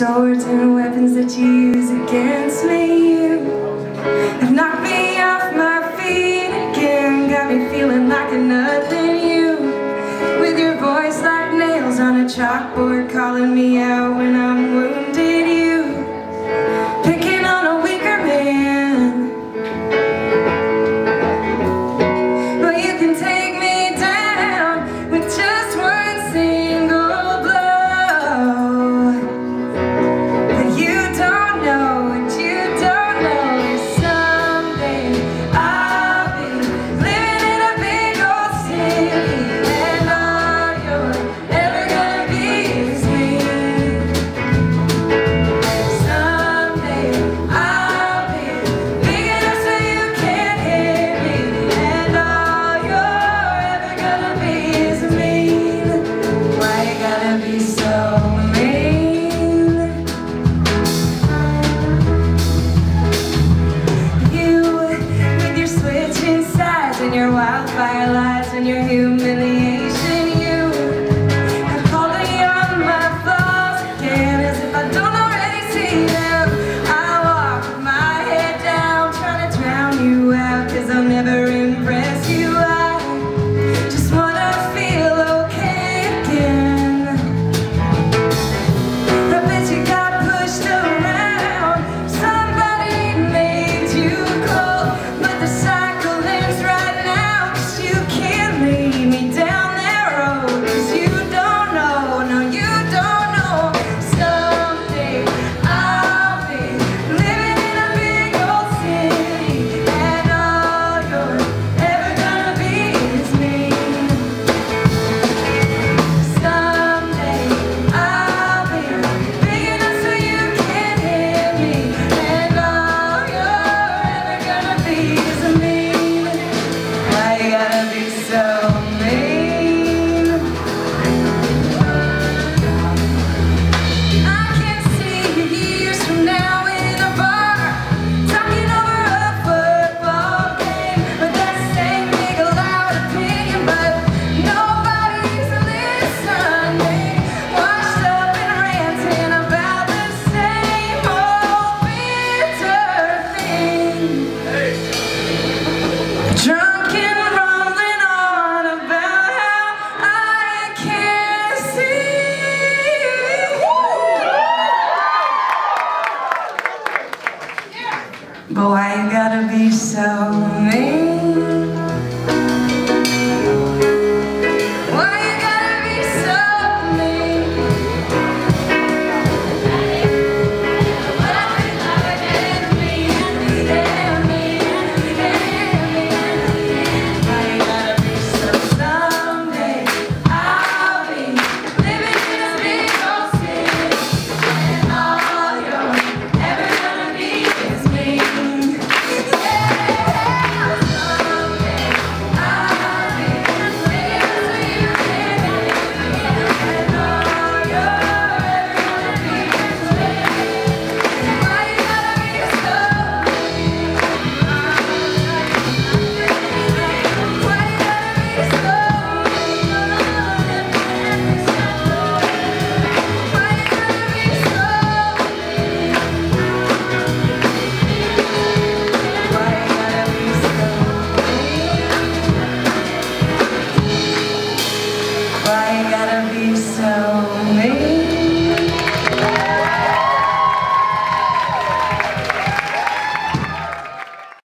swords and weapons that you use against me. You have knocked me off my feet again, got me feeling like a nothing. You, with your voice like nails on a chalkboard, calling me out when I'm wounded. You, picking on a weaker man, but you can take me down with just one single blow. But you don't know what you don't know is someday I'll be living in a big old city, and all you're ever gonna be is me. Someday I'll be big enough so you can't hit me, and all you're ever gonna be is mean. Why you gotta be so mean? You, with your switching sides and your wildfire lies and your humiliation, you have called me on my flaws again, as if I don't already see them. I walk with my head down, trying to drown you out, 'cause I'll never impress you. I just wanna feel okay again. I bet you got pushed around, somebody made you cold, but the cycle ends right now, 'cause you can't lead me down that road, 'cause you don't know, no you don't know. Someday I'll be living in a big old city, and all you're ever gonna be is me. Someday I'll be big enough so you can't hit me, and all you're ever gonna be is me. Why you gotta be so mean? I can see you years from now in a bar, talking over a football game, with that same big loud opinion, but nobody's listening. Washed up and ranting about the same old bitter thing. Drunk and rumbling on about how I can't see. But why you gotta be so mean?